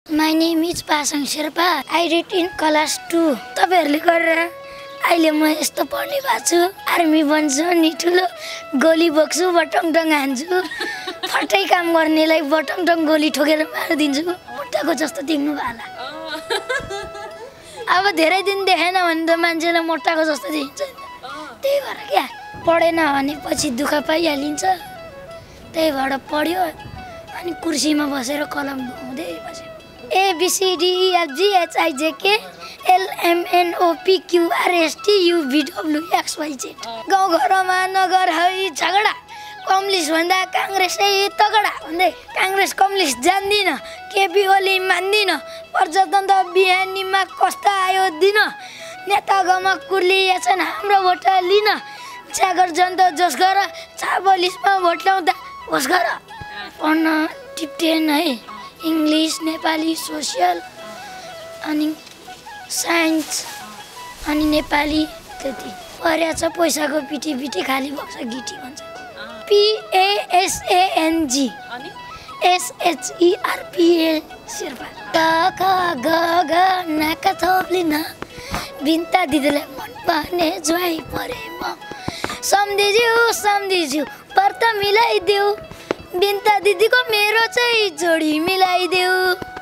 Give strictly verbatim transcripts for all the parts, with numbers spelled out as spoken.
My name is Pasang shrepa. I read in class two. तपाईहरुले गरेर अहिले म यस्तो पढ्ने भएको छु आर्मी बन्छु नि ठुलो गोली बोक्छु बटङटङ हान्छु फटै काम गर्नेलाई बटङटङ गोली ठोकेर मारिदिन्छु मोटाको जस्तो देख्नु होला अब धेरै दिन देखेन भने त मान्छेले मोटाको जस्तो देखिन्छ त्यही भएर क्या पढेन भने पछि दुःख पाइहालिन्छ त्यही भएर पढ्यो अनि कुर्सीमा बसेर कलम घुमाउँदै बस्यो A B C D E F G H I J K L M N O P Q R S T U V W X Y Z गाउँ घरमा नगर है झगडा कम्युनिस्ट भन्दा कांग्रेसै तगडा भन्दै कांग्रेस कम्युनिस्ट जान्दिन केपी ओली मान्दिन प्रजातन्त्र बिहानीमा कस्ता आयो दिन नेता गमा कुर्लिएछन् हाम्रो भोट लिन जागर जनता जोस गर चाबलिसमा भोट ल्याउँदा होस गर पढ्न टिप्टेन है इंग्लिश नेपाली सोशल अनि साइन्स अनि नेपाली त्यति पढ्याछ पैसाको पिटी पिटी खाली बक्स गिटी भन्छ P A S A N G अनि S H E R P A Sherpa ग ग ग ग नाका थोप्लिन बिन्ता दिदीलाई मन पर्ने ज्वाइ परे म सम्धिज्यू सम्धिज्यू व्रत मिलाइदेऊ बिन्ता दिदीको मेरो चाहिँ जोडी मिलाइदेऊ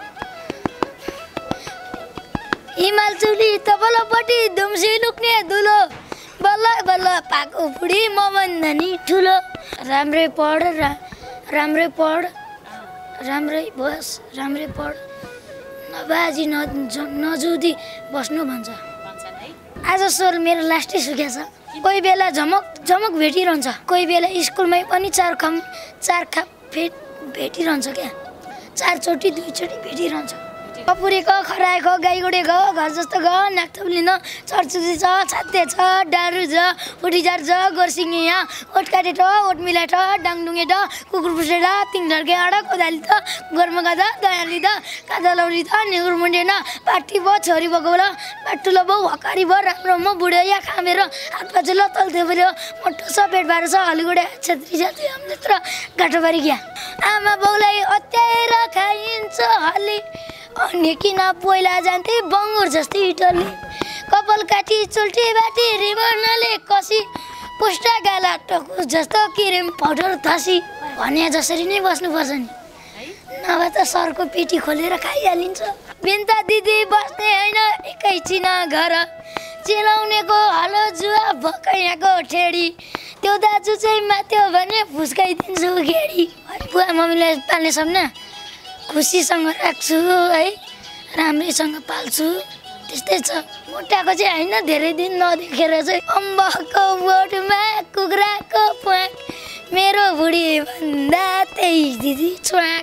हिमाल चुली तबलपट्टि दुम्सी लुक्ने दुलो बल्ल बल्ल पाको बुढी म भन्दा नि ठुलो राम्रै पढ रा राम्रै पढ राम्रै बस राम्रै पढ नबाजी न नजुदी बस्नु भन्छ आज सोल मेरो लास्टै सुक्या छ कोही बेला झमक झमक भेटिरहन्छ कोही बेला स्कुलमै पनि चार खम चार खाप भेट भेटिरहन्छ क्या चारचोटि दुईचोटि भेटिरहन्छ कपुरेको खराएको गाईगोडेको घर जस्तो ग नाकथुप्लिन चर्चुची छ छाते छ डारु छ उठीजार छ गोर्सिङे यहाँ ओठ काटेट ओठ मिलाट डाङडुङे ड कुकुर पुसेर तिङ ढर्के आड कोदाली त गोर्मा गादा दयाली द कादा लौरी त नेगुर मुन्डे न पाटी ब छोरी बगौल पाटुलो ब हकारी ब राम्रो म बुढे या खामेर हात पाछुलो तल्थे बल्यो मोटो छ पेट बार छ हलिगुडे छेत्री जाति हमलेत्र गाटोबारी क्या आमा बाउलाई अत्याएर खाइन्छ हली अनि किन पहिला जान्थे बङ्गुर जस्तै इटली कपाल काटी चुल्टी बाटी रिबनले कसी पुष्टा गाला टकु जस्तो क्रिम पाउडर थसी भने जसरी नै बस्नुपर्छ नि नभए त सरको पेटी खोलेर खाइहालिन्छ बिन्ता दिदी बस्ने होइन एकैछिन घर चिलाउनेको हलो जुवा भकैयाको ठेडी त्यो दाजु चाहिँ माथ्यो भने फुस्काइदिन्छु गेडी बुवा मम्मीले पाल्ने सपना खुसीसँग राख्छु है राम्रैसँग पाल्छु त्यस्तै छ मोटाको चाहिँ होइन धेरै दिन नदेखेर चाहिँ अम्बकको बोटमा कुखुराको प्वाक मेरो बुढी भन्दा त्यही दिदी च्वाक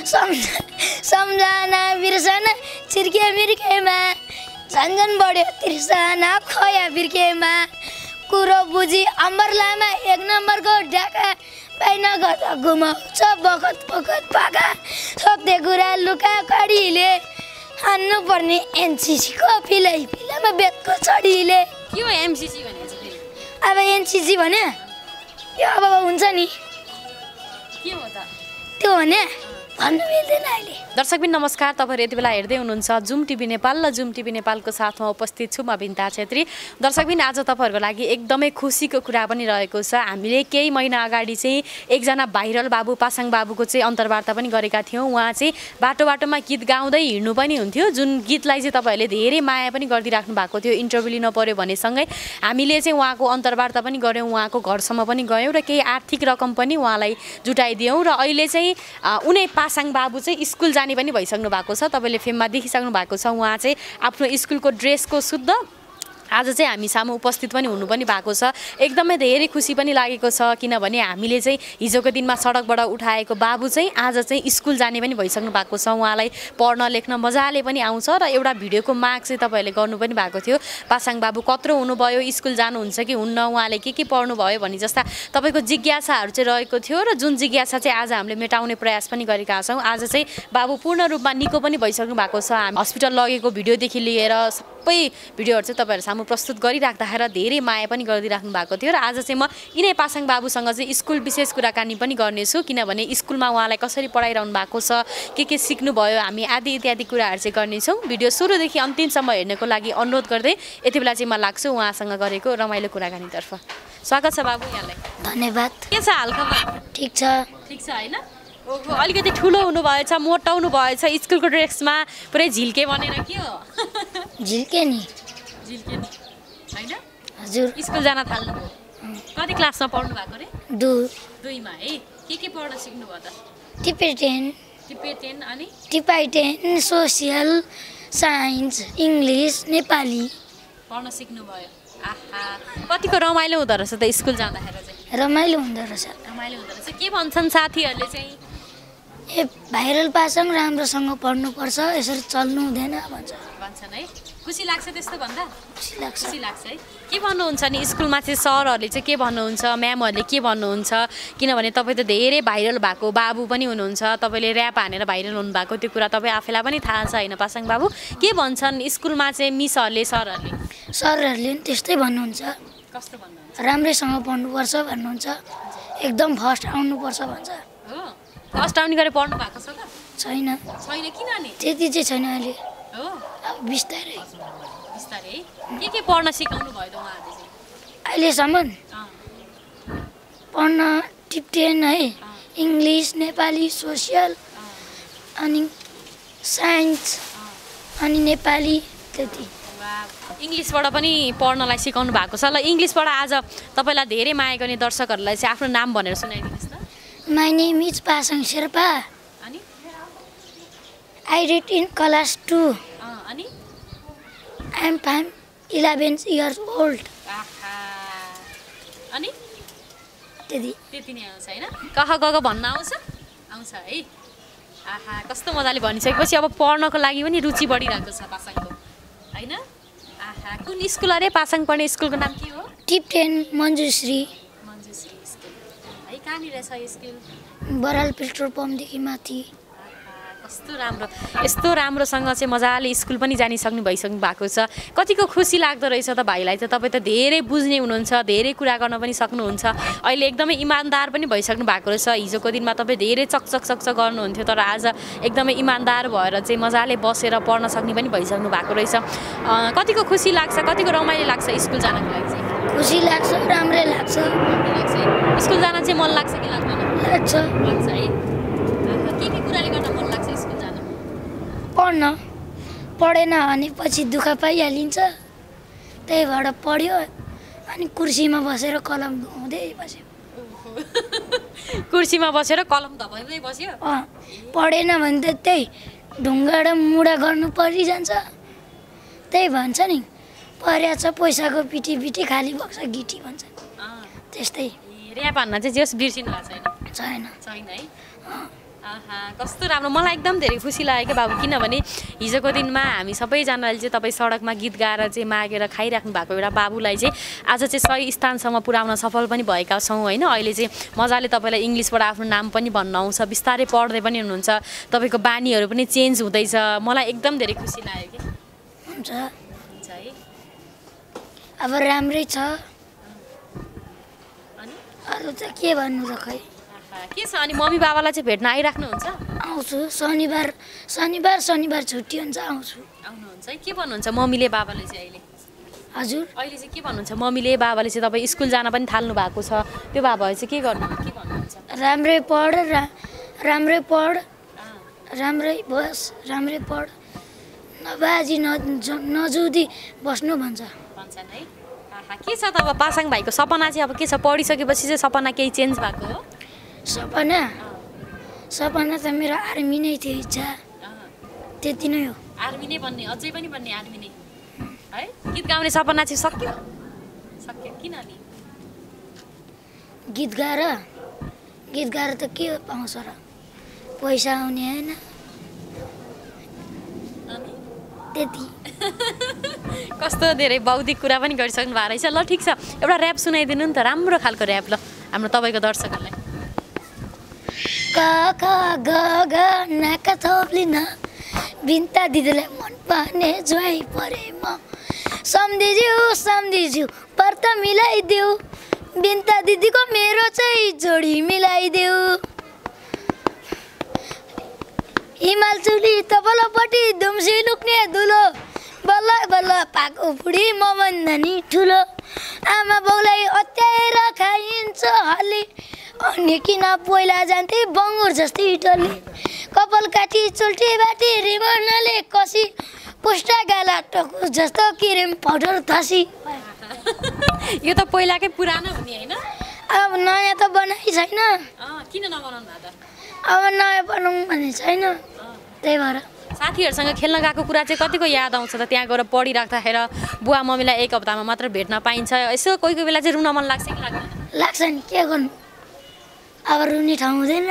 सम्झना बिर्सना छिर्के मिर्केमा झन्झन बढ्यो तिर्सना खया बिर्केमा कुरो बुझी अम्बर लामा एक नम्बरको ढाका पाइन गर्दा घुमाउँछ बखत बखत पाका सत्य कुरा लुका कडीले हान्नु पर्ने एनसीसीको फिलै फिलामा बेतको छडीले के हो एमसीसी भने चाहिँ अब एनसीसी भने यो अब हुन्छ नि के हो त त्यो भने भन्नु मिल्दैन अहिले दर्शकबिन नमस्कार तपाईहरु यति बेला हेर्दै हुनुहुन्छ जुम टिभी नेपाल र जुम टिभी नेपालको साथमा उपस्थित छु म बिन्ता छेत्री दर्शकबिन आज तपाईहरुको लागि एकदमै खुसीको कुरा पनि रहेको छ हामीले केही महिना अगाडि चाहिँ एकजना भाइरल बाबु पासाङ बाबुको चाहिँ अन्तर्वार्ता पनि गरेका थियौं उहाँ चाहिँ बाटो बाटोमा गीत गाउँदै हिँड्नु पनि हुन्थ्यो जुन गीतलाई चाहिँ तपाईहरुले धेरै माया पनि गर्दिराख्नु भएको थियो इन्टरभ्यु लिन पर्यो भनेसँगै हामीले चाहिँ उहाँको अन्तर्वार्ता पनि गर्यौं उहाँको घरसम्म पनि गयौं र केही आर्थिक रकम पनि उहाँलाई जुटाइदियौं र अहिले चाहिँ उनै पासाङ बाबु चाहिँ स्कुल जाने पनि भइसक्नु भएको छ तपाईले फिल्ममा देखिसक्नु भएको छ उहाँ चाहिँ आफ्नो स्कुलको ड्रेसको शुद्ध आज चाहिँ हामी सामु उपस्थित पनि हुनु पनि भएको छ एकदमै धेरै खुसी पनि लागेको छ किनभने हामीले चाहिँ हिजोको दिनमा सडकबाट उठाएको बाबु चाहिँ आज चाहिँ स्कुल जाने पनि भइसक्नु भएको छ उहाँलाई पढ्न लेख्न मजाले पनि आउँछ र एउटा भिडियोको माग चाहिँ तपाईहरुले गर्नु पनि भएको थियो पासाङ बाबु कत्रो हुनुभयो स्कुल जानुहुन्छ कि हुन्न उहाँले के के पढ्नु भयो भनी जस्ता तपाईको जिज्ञासाहरु चाहिँ रहेको थियो र जुन जिज्ञासा चाहिँ आज हामीले मेटाउने प्रयास पनि गरेका छौं आज चाहिँ बाबु पूर्ण रूपमा निको पनि भइसक्नु भएको छ हामी हस्पिटल लगेको भिडियोदेखि लिएर सबै भिडियोहरु चाहिँ तपाईहरु राम्रो प्रस्तुत गरिराख्दाखेरि धेरै माया पनि गरिदिइराख्नु भएको थियो र आज चाहिँ म यिनै पासाङ बाबुसँग चाहिँ स्कुल विशेष कुराकानी पनि गर्नेछु किनभने स्कुलमा उहाँलाई कसरी पढाइरहनु भएको छ के के सिक्नुभयो हामी आदि इत्यादि कुराहरू चाहिँ गर्नेछौँ भिडियो सुरुदेखि अन्तिमसम्म हेर्नको लागि अनुरोध गर्दै यति बेला चाहिँ म लाग्छु उहाँसँग गरेको रमाइलो कुराकानीतर्फ स्वागत छ बाबु यहाँलाई धन्यवाद के छ हालखबर ठिक छ ठिक छ होइन ओहो अलिकति ठुलो हुनुभएछ मोटाउनु भएछ स्कुलको ड्रेसमा पुरै झिल्के भनेर के हो झिल्के नि झिल्के नि होइन हजुर स्कुल जान थाल्नु कति क्लासमा पढ्नु भएको रे दु दुईमा है के के पढ्न सिक्नुभयो त टिपे टेन टिपे टेन अनि टिपाई टेन सोसियल साइन्स इङ्ग्लिस नेपाली पढ्न सिक्नुभयो आहा कतिको रमाइलो हुँदो रहेछ त स्कुल जाँदाखेरि चाहिँ रमाइलो हुँदो रहेछ रमाइलो हुँदो रहेछ के भन्छन् साथीहरूले चाहिँ ए भाइरल पासाङ राम्रोसँग पढ्नुपर्छ यसरी चल्नु हुँदैन भन्छ भन्छन् है खुसी लाग्छ त्यस्तो भन्दा खुसी लाग्छ खुसी लाग्छ है के भन्नुहुन्छ नि स्कुलमा चाहिँ सरहरूले चाहिँ के भन्नुहुन्छ म्यामहरूले के भन्नुहुन्छ किनभने तपाईँ त धेरै भाइरल भएको बाबु पनि हुनुहुन्छ तपाईँले ऱ्याप हानेर भाइरल हुनुभएको त्यो कुरा तपाईँ आफैलाई पनि थाहा छ होइन पासाङ बाबु के भन्छन् स्कुलमा चाहिँ मिसहरूले सरहरूले सरहरूले पनि त्यस्तै भन्नुहुन्छ कस्तो भन्नुहुन्छ राम्रैसँग पढ्नुपर्छ भन्नुहुन्छ एकदम फर्स्ट आउनुपर्छ भन्छ हो फर्स्ट आउने गरी पढ्नु भएको छ त छैन छैन किन नि त्यति चाहिँ छैन अहिले हो अब बिस्तारै बिस्तारै है के के पढ्न सिकाउनु भयो त उहाँहरूले चाहिँ अहिलेसम्म अँ, पढ्न टिप्टेन है इङ्ग्लिस नेपाली सोसियल अनि साइन्स अनि नेपाली त्यति वाह। इङ्ग्लिसबाट पनि पढ्नलाई सिकाउनु भएको छ ल इङ्ग्लिसबाट आज तपाईँलाई धेरै माया गर्ने दर्शकहरूलाई चाहिँ आफ्नो नाम भनेर सुनाइदिनुहोस् त my name is Pasang Sherpa अनि I read in class two अँ, अनि I am five eleven years old आहा अनि त्यति त्यति नै आउँछ होइन कह गग भन्न आउँछ आउँछ है आहा कस्तो मजाले भनिसकेपछि अब पढ्नको लागि पनि रुचि बढिरहेको छ पासाङको होइन आहा कुन स्कुल अरे पासाङ पढ्ने स्कुलको नाम के हो टिप्टेन मन्जुश्री मन्जुश्री स्कुल है कहाँनिर छ यो स्कुल बराल पेट्रोल पम्पदेखि माथि कस्तो राम्रो यस्तो राम्रोसँग चाहिँ मजाले स्कुल पनि जानिसक्नु भइसक्नु भएको छ कतिको खुसी लाग्दो रहेछ त भाइलाई त तपाईँ त धेरै बुझ्ने हुनुहुन्छ धेरै कुरा गर्न पनि सक्नुहुन्छ अहिले एकदमै इमान्दार पनि भइसक्नु भएको रहेछ हिजोको दिनमा तपाईँ धेरै चकचक चकचक गर्नुहुन्थ्यो तर आज एकदमै इमान्दार भएर चाहिँ मजाले बसेर पढ्न सक्ने पनि भइसक्नु भएको रहेछ अँ, कतिको खुसी लाग्छ कतिको रमाइलो लाग्छ स्कुल जानको लागि चाहिँ खुसी लाग्छ राम्रै लाग्छ के लाग्छ है स्कुल जान चाहिँ मन लाग्छ कि लाग्दैन लाग्छ लाग्छ है आहा, के के कुराले गर्दा मन लाग्छ स्कुल जान पढ्न पढेन भने पछि दुःख पाइहालिन्छ त्यही भएर पढ्यो अनि कुर्सीमा बसेर कलम धुँदै बस्यो कुर्सीमा बसेर कलम धपाउँदै बस्यो अँ पढेन भने त त्यही ढुङ्गा र मुढा गर्नु परिजान्छ त्यही भन्छ नि पढ्या छ पैसाको पिटी पिटी खाली बक्स गिटी भन्छ अँ, त्यस्तै ए, ऱ्याप हान्न चाहिँ जस बिर्सिनु भएको छैन छैन छैन है आहा कस्तो राम्रो मलाई एकदम धेरै खुसी लाग्यो क्या बाबु किनभने हिजोको दिनमा हामी सबैजनाले चाहिँ तपाईँ सडकमा गीत गाएर चाहिँ मागेर खाइराख्नु भएको एउटा बाबुलाई चाहिँ आज चाहिँ सही स्थानसम्म पुर्याउन सफल पनि भएका छौँ होइन अहिले चाहिँ मजाले तपाईँलाई इङ्ग्लिसबाट आफ्नो नाम पनि भन्न आउँछ बिस्तारै पढ्दै पनि हुनुहुन्छ तपाईँको बानीहरू पनि चेन्ज हुँदैछ मलाई एकदम धेरै खुसी लाग्यो क्या हुन्छ हुन्छ है अब राम्रै छ अनि अरू त के भन्नु त खै आहा, के छ अनि मम्मी बाबालाई चाहिँ भेट्न आइराख्नुहुन्छ आउँछु शनिबार शनिबार शनिबार छुट्टी हुन्छ आउँछु आउनुहुन्छ है के भन्नुहुन्छ मम्मीले बाबाले चाहिँ अहिले हजुर अहिले चाहिँ के भन्नुहुन्छ मम्मीले बाबाले चाहिँ तपाईँ स्कुल जान पनि थाल्नु भएको छ त्यो बाबाहरू चाहिँ के गर्नु के भन्नुहुन्छ राम्रै पढ रा राम्रै पढ अँ, राम्रै बस राम्रै पढ नबाजी न ज- नजुदी बस्नु भन्छ भन्छन् है आहा, के छ त अब पासाङ भाइको सपना चाहिँ अब के छ पढिसकेपछि चाहिँ सपना केही चेन्ज भएको हो सपना सपना त मेरो आर्मी नै थियो इच्छा अँ, त्यति नै हो आर्मी नै बन्ने अझै पनि बन्ने आर्मी नै है गीत गाउने सपना चाहिँ सक्यो सक्यो किन नि गीत गाएर गीत गाएर त के पाउँछ र पैसा आउने होइन अनि त्यति कस्तो धेरै बौद्धिक कुरा पनि गरिसक्नु भएको रहेछ ल ठिक छ एउटा ऱ्याप सुनाइदिनु नि त राम्रो खालको ऱ्याप ल हाम्रो तपाईँको दर्शकहरूलाई क ख ग घ नाका थोप्लिन बिन्ता दिदीलाई मन पर्ने ज्वाइँ परे म सम्धिज्यू सम्धिज्यू व्रत मिलाइदेऊ बिन्ता दिदीको मेरो चाहिँ जोडी मिलाइदेऊ हिमाल चुली तपलपट्टि दुम्सी लुक्ने दुलो बल्ल बल्ल पाको बुढी मभन्दा नि ठुलो आमा बाउलाई अत्याएर खाइन्छ हल्ली अनि किन पहिला जान्थे बङ्गुर जस्तै टल्ली कपाल काटी चुल्टी बाटी रिबनले कसी पुष्टा गाला टकु जस्तो क्रिम पाउडर थसी यो त पहिलाकै पुरानो हुने हैन अब नयाँ त बनाइ छैन किन नबनाउनु भएको त अब नयाँ बनाउँ भन्ने छैन त्यही भएर साथीहरूसँग खेल्न गएको कुरा चाहिँ कतिको याद आउँछ त त्यहाँ गएर पढिराख्दाखेरि बुवा मम्मीलाई एक हप्तामा मात्र भेट्न पाइन्छ यसो कोही कोही बेला चाहिँ रुन मन लाग्छ कि लाग्दैन लाग्छ नि के गर्नु अब रुने ठाउँ हुँदैन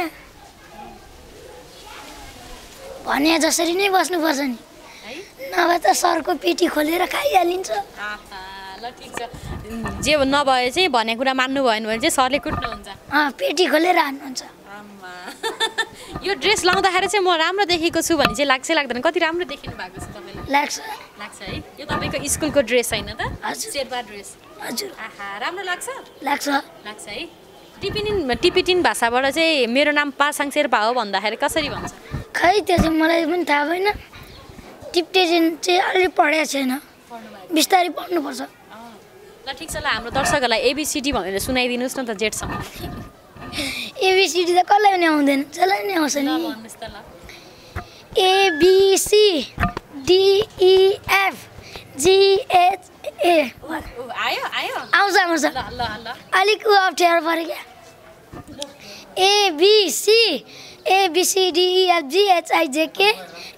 भने जसरी नै बस्नुपर्छ नि नभए त सरको पेटी खोलेर खाइहालिन्छ ल ठिक छ जे नभए चाहिँ भने कुरा मान्नु भएन भने चाहिँ सरले कुट्नुहुन्छ पेटी खोलेर हान्नुहुन्छ यो ड्रेस लाउँदाखेरि चाहिँ म राम्रो देखेको छु भने चाहिँ लाग्छ लाग्दैन कति राम्रो देखिनु भएको छ तपाईँले लाग्छ लाग्छ है यो तपाईँको स्कुलको ड्रेस होइन त हजुर शेर्पा ड्रेस हजुर आहा राम्रो लाग्छ लाग्छ लाग्छ है टिपिटिन टिपिटिन भाषाबाट चाहिँ मेरो नाम पासाङ शेर्पा हो भन्दाखेरि कसरी भन्छ खै त्यो चाहिँ मलाई पनि थाहा भएन टिपिटिन चाहिँ अलि पढेको छैन बिस्तारै पढ्नुपर्छ ल ठिक छ ल हाम्रो दर्शकहरूलाई एबिसिडी भनेर सुनाइदिनुहोस् न त जेठसम्म एबिसिडी त कसलाई पनि आउँदैन जसलाई नै आउँछ नि भन्नुहोस् त ल एबिसी डिइएफ जिएच ए आयो आयो आउँछ आउँछ ल ल ल अलिक ऊ अप्ठ्यारो पऱ्यो क्या एबिसी एबिसिडिइएफ जिएचआइजेके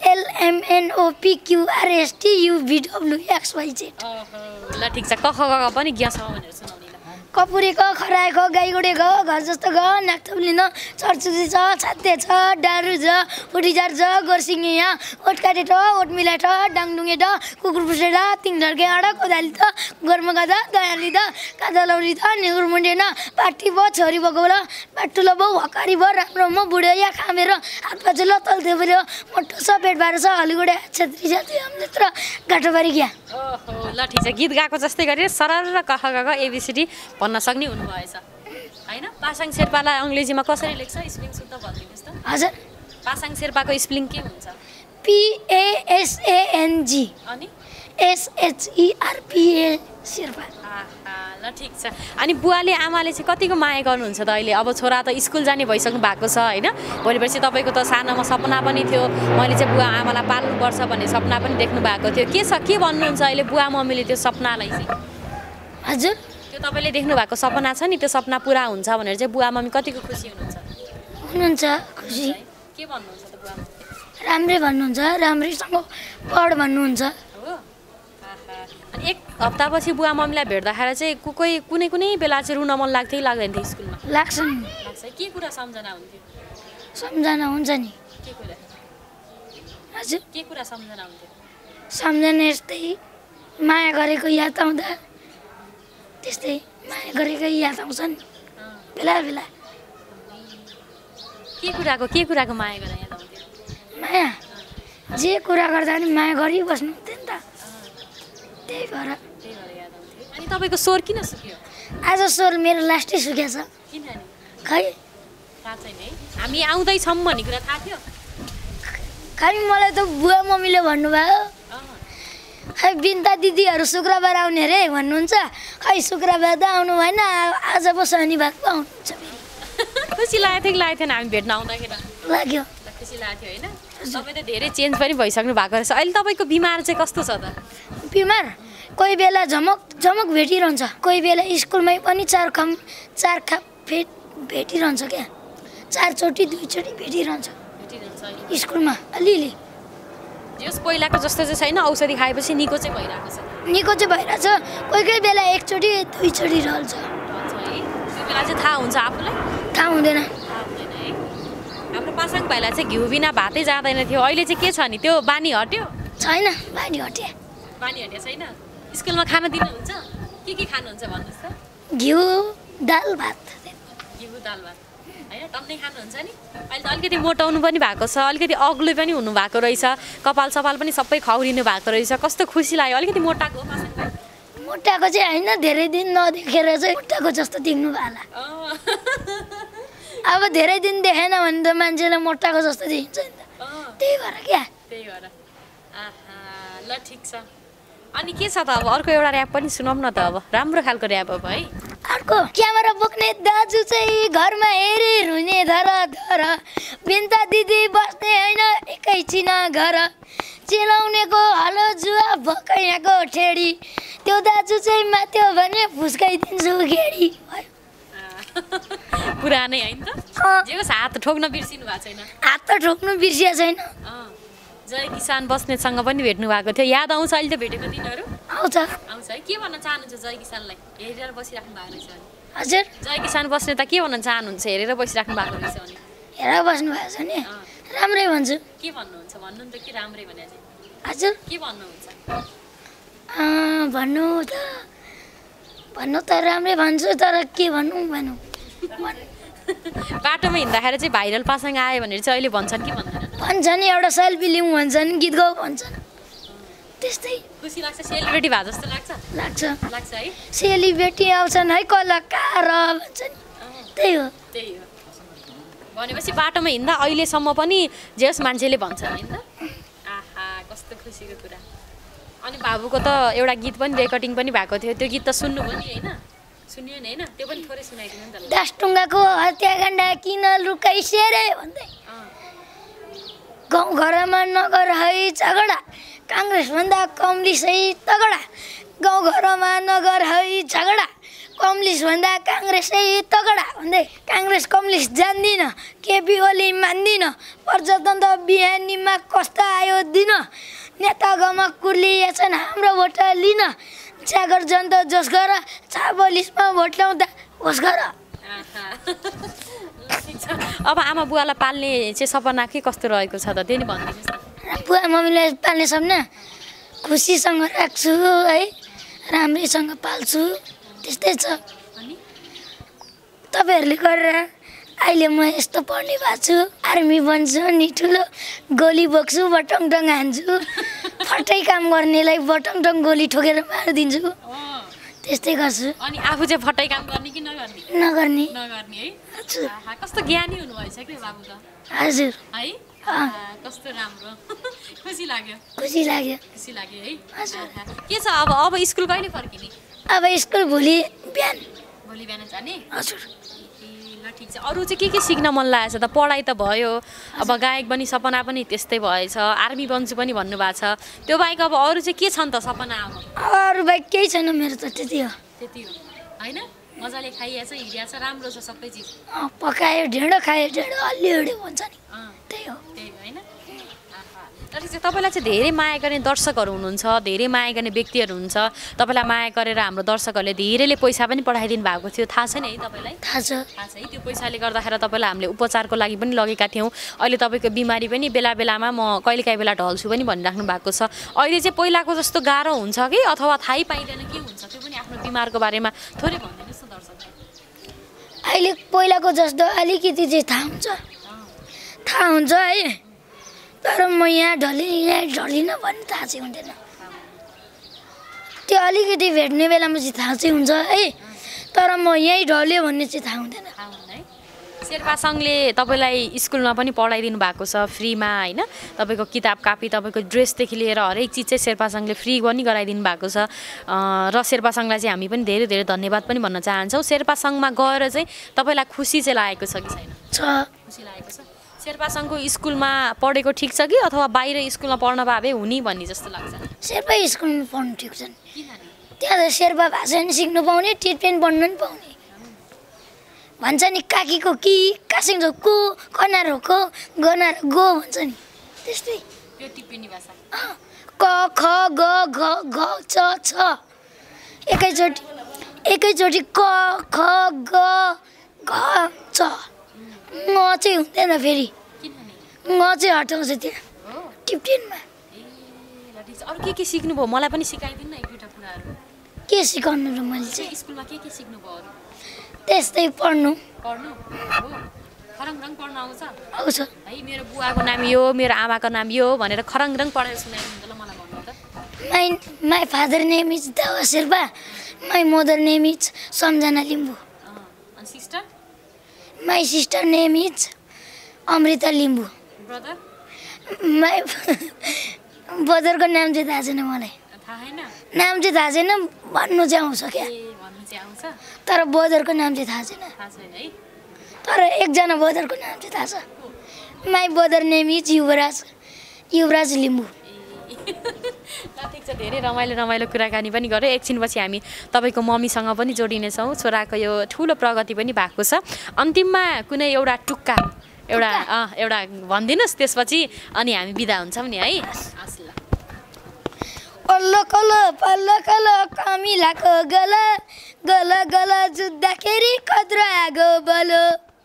एलएमएनओपिक्युआरएसटियुभिडब्लुएक्सवाइजेड ल ठिक छ क ख ग पनि ग्यासँग भनेर सुनाउने ल कपुरेको खराएको गाईगोडे ग घर जस्तो ग नाकथुलिन चर्चुरी छ छाते छ डारु छ उठिजार छ गोर्सिङे यहाँ ओट काटे ठ ओट मिलाए ठ डाङडुङे ठ कुकुर पुसेर तिङ ढड्के आँडा कोदाली त गोर्मा गादा दयाली द कादा लौरी त नेगुर मुन्डे न पाटी भयो छोरी भएको ल पाटुलो भयो हकारी भयो राम्रो म बुढो या खामेर हात पाचुलो तल्थ्यो पऱ्यो मोटो छ पेट बाह्र छ हलिगुडे छेत्री छेत्री अमलेत्र गाँटोबारी क्या ओहो ल ठिक छ गीत गाएको जस्तै गरेर सरर र कख गग एबिसिडी भन्न सक्ने हुनुभएछ होइन पासाङ शेर्पालाई अङ्ग्रेजीमा कसरी लेख्छ स्पेलिङ शुद्ध भनिदिनुहोस् त हजुर पासाङ शेर्पाको स्पेलिङ के हुन्छ पिएएसएएनजी अनि एसएचइआरपिए शेर्पा ल ठिक छ अनि बुवाले आमाले चाहिँ कतिको माया गर्नुहुन्छ त अहिले अब छोरा त स्कुल जाने भइसक्नु भएको छ होइन भोलिपर्सि तपाईँको त सानोमा सपना पनि थियो मैले चाहिँ बुवा आमालाई पाल्नुपर्छ भन्ने सपना पनि देख्नु भएको थियो के छ के भन्नुहुन्छ अहिले बुवा मम्मीले त्यो सपनालाई चाहिँ हजुर त्यो तपाईँले देख्नु भएको सपना छ नि त्यो सपना पुरा हुन्छ भनेर चाहिँ बुवा मम्मी कतिको खुसी हुनुहुन्छ हुनुहुन्छ खुसी के भन्नुहुन्छ त बुवा राम्रै भन्नुहुन्छ राम्रैसँग पढ भन्नुहुन्छ हो अनि एक हप्तापछि बुवा मम्मीलाई भेट्दाखेरि चाहिँ कोही कुनै कुनै बेला चाहिँ रुन मन लाग्थ्यो कि लाग्दैन थियो स्कुलमा लाग्छ नि लाग्छ के कुरा सम्झना हुन्थ्यो सम्झना हुन्छ नि के कुरा हजुर के कुरा सम्झना हुन्थ्यो सम्झना यस्तै माया गरेको याद आउँदा त्यस्तै माया गरेको याद आउँछ नि बेला बेला के कुराको के कुराको माया गरेर याद आउँथ्यो माया जे कुरा गर्दा पनि माया गरिबस्नु हुन्थ्यो नि त त्यही भएर त्यही भएर याद आउँथ्यो अनि तपाईँको स्वर किन सुक्यो आज स्वर मेरो लास्टै सुकेको छ किन नि खै थाहा छैन है हामी आउँदैछौँ भन्ने कुरा थाहा थियो खै मलाई त बुवा मम्मीले भन्नुभयो खै बिन्ता दिदीहरू शुक्रबार आउने अरे भन्नुहुन्छ खै शुक्रबार त आउनु भएन आज पो शनिबार पो आउनुहुन्छ खुसी लागेको थियो कि लागेको थिएन हामी भेट्न आउँदाखेरि लाग्यो खुसी लागेको थियो होइन तपाईँ त धेरै चेन्ज पनि भइसक्नु भएको रहेछ अहिले तपाईँको बिमार चाहिँ कस्तो छ त बिमार कोही बेला झमक झमक भेटिरहन्छ कोही बेला स्कुलमै पनि चार खाम चार खाप भेट भेटिरहन्छ क्या चारचोटि दुईचोटि भेटिरहन्छ भेटिरहन्छ स्कुलमा अलिअलि जस पहिलाको जस्तो चाहिँ छैन औषधि खाएपछि निको चाहिँ भइरहेको छ निको चाहिँ भइरहेछ कोही कोही बेला एकचोटि दुईचोटि रहन्छ है त्यो बेला चाहिँ थाहा हुन्छ आफूलाई थाहा हुँदैन थाहा हुँदैन है हाम्रो पासाङ भाइलाई चाहिँ घिउ बिना भातै जाँदैन थियो अहिले चाहिँ के छ नि त्यो बानी हट्यो छैन बानी हट्यो बानी हट्यो छैन स्कुलमा खाना दिनुहुन्छ के के खानुहुन्छ भन्नुहोस् त घिउ दाल भात घिउ दाल भात हैन टन्नै खानुहुन्छ नि अहिले त अलिकति मोटाउनु पनि भएको छ अलिकति अग्लो पनि हुनु भएको रहेछ कपाल सपाल पनि सबै खौरिनु भएको रहेछ कस्तो खुसी लाग्यो अलिकति मोटाको हो पासाङ भाइ मोटाको चाहिँ होइन धेरै दिन नदेखेर चाहिँ मोटाको जस्तो देख्नु होला अब धेरै दिन देखेन भने त मान्छेलाई मोटाको जस्तो देखिन्छ नि त त्यही भएर क्या त्यही भएर आहा ल ठिक छ अनि के छ त अब अर्को एउटा ऱ्याप पनि सुनाउँ न त अब राम्रो खालको ऱ्याप अब है अर्को क्यामेरा बोक्ने दाजु चाहिँ घरमा हेरी रुने धर धर बिन्ता दिदी बस्ने होइन एकैछिन घर चिलाउनेको हलो जुवा भकैयाको ठेडी त्यो दाजु चाहिँ माथ्यो भने फुस्काइदिन्छु गेडी पुरानै होइन त जे होस् हात ठोक्न बिर्सिनु भएको छैन हात त ठोक्नु बिर्सिया छैन जय किसान बस्नेतसँग पनि भेट्नु भएको थियो याद आउँछ अहिले त भेटेको दिनहरू आउँछ आउँछ है के भन्न चाहनुहुन्छ जय किसानलाई हेरेर बसिराख्नु भएको रहेछ अनि हजुर जय किसान बस्ने त के भन्न चाहनुहुन्छ हेरेर बसिराख्नु भएको रहेछ अनि हेरेर बस्नु भएको छ नि राम्रै भन्छु के भन्नुहुन्छ भन्नु नि त के राम्रै भने चाहिँ हजुर के भन्नुहुन्छ भन्नु त भन्नु त राम्रै भन्छु तर के भन्नु भन्नु बाटोमा हिँड्दाखेरि चाहिँ भाइरल पासाङ आयो भनेर चाहिँ अहिले भन्छन् कि भन्दैन भन्छन् एउटा सेल्फी लिउँ भन्छन् गीत गाउँ भन्छन् त्यस्तै खुसी लाग्छ सेलिब्रेटी भए जस्तो लाग्छ लाग्छ लाग्छ है सेलिब्रेटी आउँछन् है कलाकार भन्छन् त्यही हो त्यही हो भनेपछि बाटोमा हिँड्दा अहिलेसम्म पनि जेस मान्छेले भन्छन् होइन आहा कस्तो खुसीको कुरा अनि बाबुको त एउटा गीत पनि रेकर्डिङ पनि भएको थियो त्यो गीत त सुन्नुभयो नि होइन सुन्यो नि होइन त्यो पनि थोरै सुनाइदिनु नि त दस टुङ्गाको हत्याकाण्ड किन लुकाइसे रे भन्दै गाउँघरमा नगर है झगडा काङ्ग्रेसभन्दा कम्युनिस्टै तगडा गाउँघरमा नगर है झगडा कम्युनिस्टभन्दा काङ्ग्रेसै तगडा भन्दै काङ्ग्रेस कम्युनिस्ट जान्दिनँ केपी ओली मान्दिनँ प्रजातन्त्र त बिहानीमा कस्तो आयो दिन नेता गमा कुर्लिएछन् हाम्रो भोट लिन जागर जनता जस गर चाबलिसमा भोट ल्याउँदा होस् गर अब आमा बुवालाई पाल्ने चाहिँ सपना के कस्तो रहेको छ त त्यो नि भनिदिनुहोस् न बुवा मम्मीलाई पाल्ने सपना खुसीसँग राख्छु है राम्रैसँग पाल्छु त्यस्तै छ तपाईँहरूले गरेर अहिले म यस्तो पढ्ने भएको छु आर्मी बन्छु नि ठुलो गोली बोक्छु बटङ टङ हान्छु फटै काम गर्नेलाई बटङ टङ गोली ठोकेर मारिदिन्छु त्यस्तै गर्छु अनि आफू चाहिँ फटै काम गर्ने कि नगर्ने नगर्ने नगर्ने है हजुर कस्तो ज्ञानी हुनुभएछ कि बाबु त हजुर है कस्तो राम्रो खुसी लाग्यो खुसी लाग्यो खुसी लाग्यो है हजुर के छ अब अब स्कुल कहिले फर्किने अब स्कुल भोलि बिहान भोलि बिहान जाने हजुर ल ठिक छ अरू चाहिँ के के सिक्न मन लागेको छ त पढाइ त भयो अब गायक पनि सपना पनि त्यस्तै भएछ आर्मी बन्छु पनि भन्नुभएको छ त्यो बाहेक अब अरू चाहिँ के छ नि त सपना अब अरू बाहेक केही छैन मेरो त त्यति हो त्यति हो होइन मजाले खाइया छ हिँडिया छ राम्रो छ सबै चिज पकायो ढेँडो खायो ढेँडो अलि अलि भन्छ नि त्यही हो त्यही हो होइन तर चाहिँ तपाईँलाई चाहिँ धेरै माया गर्ने दर्शकहरू हुनुहुन्छ धेरै माया गर्ने व्यक्तिहरू हुन्छ तपाईँलाई माया गरेर हाम्रो दर्शकहरूले धेरैले पैसा पनि पठाइदिनु भएको थियो थाहा छ नि है तपाईँलाई थाहा छ थाहा छ है त्यो पैसाले गर्दाखेरि तपाईँलाई हामीले उपचारको लागि पनि लगेका थियौँ अहिले तपाईँको बिमारी पनि बेला बेलामा म कहिलेकाहीँ बेला ढल्छु पनि भनिराख्नु भएको छ अहिले चाहिँ पहिलाको जस्तो गाह्रो हुन्छ कि अथवा थाहै पाइँदैन के हुन्छ त्यो पनि आफ्नो बिमारको बारेमा थोरै भनिदिनुहोस् न दर्शकलाई अहिले पहिलाको जस्तो अलिकति चाहिँ थाहा हुन्छ थाहा हुन्छ है तर म यहाँ ढलिनँ यहाँ ढलिनँ भन्ने थाहा चाहिँ हुँदैन त्यो अलिकति भेट्ने बेलामा चाहिँ थाहा चाहिँ हुन्छ है तर म यहीँ ढल्यो भन्ने चाहिँ थाहा हुँदैन शेर्पा सङ्घले तपाईँलाई स्कुलमा पनि पढाइदिनु भएको छ फ्रीमा होइन तपाईँको किताब कापी तपाईँको ड्रेसदेखि लिएर हरेक चिज चाहिँ शेर्पा सङ्घले फ्री पनि गराइदिनु भएको छ र शेर्पा सङ्घलाई चाहिँ हामी पनि धेरै धेरै धन्यवाद पनि भन्न चाहन्छौँ शेर्पा सङ्घमा गएर चाहिँ तपाईँलाई खुसी चाहिँ लागेको छ कि छैन छ खुसी लागेको छ शेर्पा सङ्घको स्कुलमा पढेको ठिक छ कि अथवा बाहिर स्कुलमा पढ्न भए हुने भन्ने जस्तो लाग्छ शेर्पा स्कुलमा पढ्नु ठिक छ त्यहाँ त शेर्पा भाषा पनि सिक्नु पाउने ट्रिटमेन्ट पढ्नु पनि पाउने भन्छ नि काकीको कि कासिङ को कनारो को गनार गो भन्छ नि त्यस्तै त्यो टिप्पणी भाषा क ख ग घ घ च छ एकैचोटि एकैचोटि क ख ग घ च म चाहिँ हुँदैन फेरि म चाहिँ हटाउँछ त्यहाँ टिप्टेनमा अरू के के सिक्नुभयो मलाई पनि सिकाइदिनु न एक दुईवटा कुराहरू के सिकाउनु र मैले चाहिँ स्कुलमा के के सिक्नुभयो अरू त्यस्तै पढ्नु पढ्नु हो खरङरङ पढ्न आउँछ आउँछ। है मेरो बुवाको नाम यो मेरो आमाको नाम यो भनेर खरङरङ पढेर सुनाइदिनु ल मलाई भन्नु त My my father name is Dawa Sherpa. My mother name is Samjana Limbu. अनि sister My sister name is Amrita Limbu. Brother My brotherको नाम चाहिँ थाहा छैन मलाई। थाहा छैन नाम चाहिँ थाहा छैन, भन्नु चाहिँ आउँछ क्या। ए भन्नु चाहिँ आउँछ तर ब्रदरको नाम चाहिँ थाहा छैन। थाहा छैन है तर एकजना ब्रदरको नाम चाहिँ थाहा छ। My brother name is Yuvraj Yuvraj Limbu. ल ठिक छ धेरै रमाइलो रमाइलो कुराकानी पनि गऱ्यो एकछिनपछि हामी तपाईँको मम्मीसँग पनि जोडिनेछौँ छोराको यो ठुलो प्रगति पनि भएको छ अन्तिममा कुनै एउटा टुक्का एउटा अँ एउटा भनिदिनुहोस् त्यसपछि अनि हामी बिदा हुन्छौँ नि है हस् ल पल्लो कल्लो पल्लो कल्लो कमिलाको गल गल गल जुत्दाखेरि कद्रागो बलो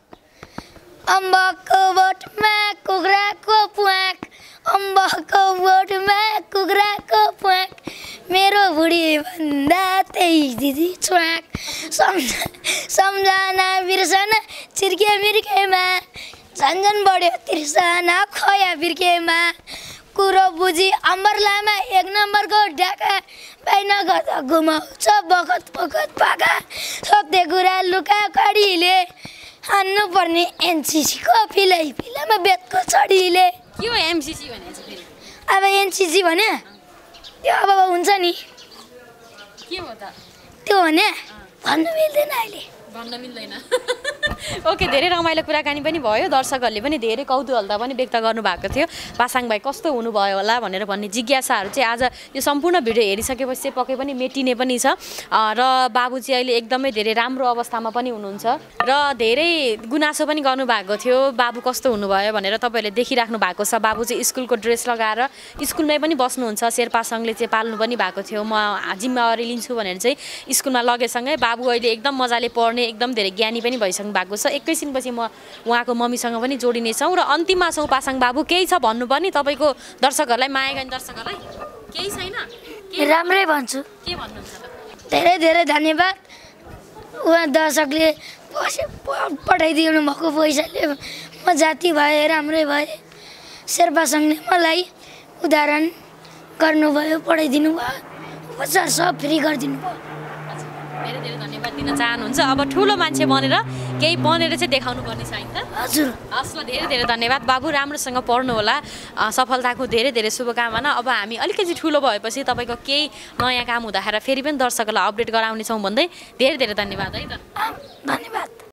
अम्बकको बोटमा कुखुराको प्वाक अम्बकको बोटमा कुखुराको प्वाक मेरो बुढी भन्दा त्यही दिदी च्वाक सम्झ सम्झना बिर्सना चिर्के मिर्केमा झन्झन बढ्यो तिर्सना खया बिर्केमा कुरो बुझी अम्बर लामा एक नम्बरको ढाका बाहिर गर्दा घुमाउँछ बखत बखत पाका सत्य कुरा लुका कडीले हान्नु पर्ने एनसिसीको फिलै फिलामा बेतको छडीले के हो एमसिसी भने चाहिँ फेरि अब एनसिसी भने त्यो अब हुन्छ नि के हो त त्यो भने भन्नु मिल्दैन अहिले भन्न मिल्दैन ओके धेरै रमाइलो कुराकानी पनि भयो दर्शकहरूले पनि धेरै कौतूहलता पनि व्यक्त गर्नुभएको थियो पासाङ भाइ कस्तो हुनुभयो होला भनेर भन्ने जिज्ञासाहरू चाहिँ आज यो सम्पूर्ण भिडियो हेरिसकेपछि चाहिँ पक्कै पनि मेटिने पनि छ र बाबु चाहिँ अहिले एकदमै धेरै राम्रो अवस्थामा पनि हुनुहुन्छ र धेरै गुनासो पनि गर्नुभएको थियो बाबु कस्तो हुनुभयो भनेर तपाईँहरूले देखिराख्नु भएको छ बाबु चाहिँ स्कुलको ड्रेस लगाएर स्कुलमै पनि बस्नुहुन्छ शेर्पासँगले चाहिँ पाल्नु पनि भएको थियो म जिम्मेवारी लिन्छु भनेर चाहिँ स्कुलमा लगेसँगै बाबु अहिले एकदम मजाले पढ्ने एकदम धेरै ज्ञानी पनि भइसक्नु भएको छ एकैछिनपछि म उहाँको मम्मीसँग पनि जोडिनेछौँ र अन्तिममा छौँ पासाङ बाबु केही छ भन्नुपर्ने तपाईँको दर्शकहरूलाई माया गर्ने दर्शकहरूलाई केही छैन राम्रै भन्छु के भन्नुहुन्छ त धेरै धेरै धन्यवाद उहाँ दर्शकले पठाइदिनु भएको पैसाले म जाति भए राम्रै भए शेर्पासँगले मलाई उदाहरण गर्नुभयो पढाइदिनु भयो उपचार सब फ्री गरिदिनु भयो धेरै धेरै धन्यवाद दिन चाहनुहुन्छ अब ठुलो मान्छे बनेर केही बनेर चाहिँ देखाउनु पर्ने छ होइन हजुर हस् ल धेरै धेरै धन्यवाद बाबु राम्रोसँग पढ्नु होला सफलताको धेरै धेरै शुभकामना अब हामी अलिकति ठुलो भएपछि तपाईँको केही नयाँ काम हुँदाखेरि फेरि पनि दर्शकहरूलाई अपडेट गराउनेछौँ भन्दै धेरै धेरै धन्यवाद है त धन्यवाद